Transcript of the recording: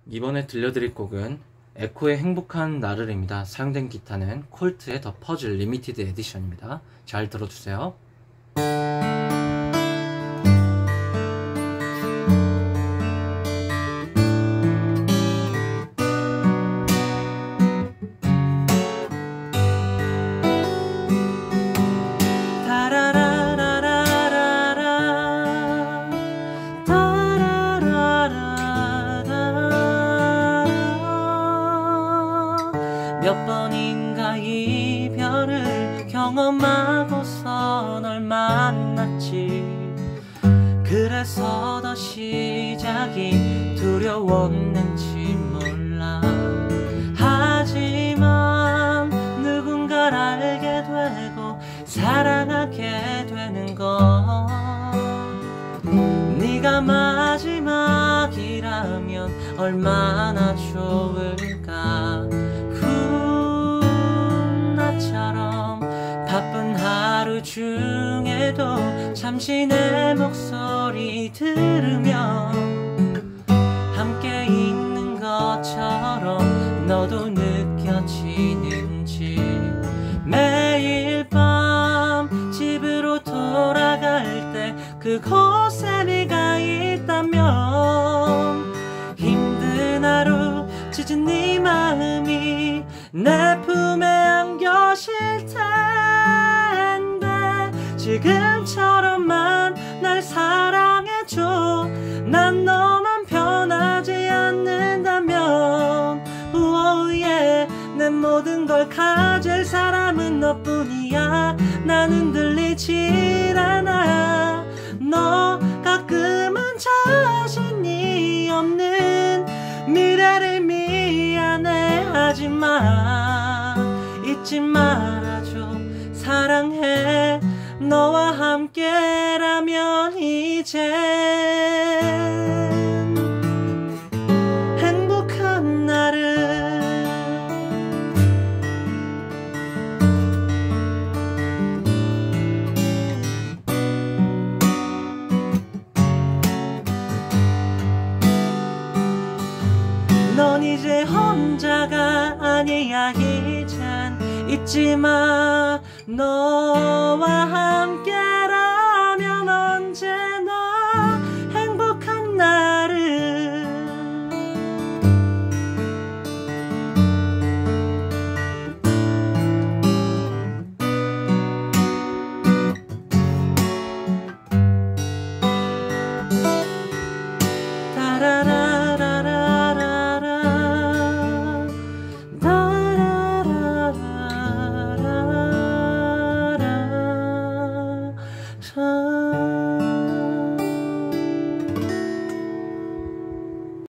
이번에 들려드릴 곡은 에코의 행복한 나를입니다. 사용된 기타는 콜트의 더 퍼즐 리미티드 에디션입니다. 잘 들어주세요. 몇 번인가 이별을 경험하고서 널 만났지. 그래서 더 시작이 두려웠는지 몰라. 하지만 누군가를 알게 되고 사랑하게 되는 건 네가 마지막이라면 얼마나 좋을까. 나처럼 바쁜 하루 중에도 잠시 내 목소리 들으며 함께 있는 것처럼 너도 느껴지는지. 매일 밤 집으로 돌아갈 때 그곳에 네가 있다면 힘든 하루 찢은 네 마음이 내 품에 안겨질 텐데 지금처럼만 날 사랑해줘. 난 너만 변하지 않는다면 yeah. 내 모든 걸 가질 사람은 너뿐이야. 나는 들리질 않아. 너 가끔은 자신이 없는 미래를 미안해하지만 잊지 말아줘. 사랑해. 너와 함께라면 이젠 행복한 나를. 넌 이제 혼자가 아니야. 이젠 잊지 마. 너와 함께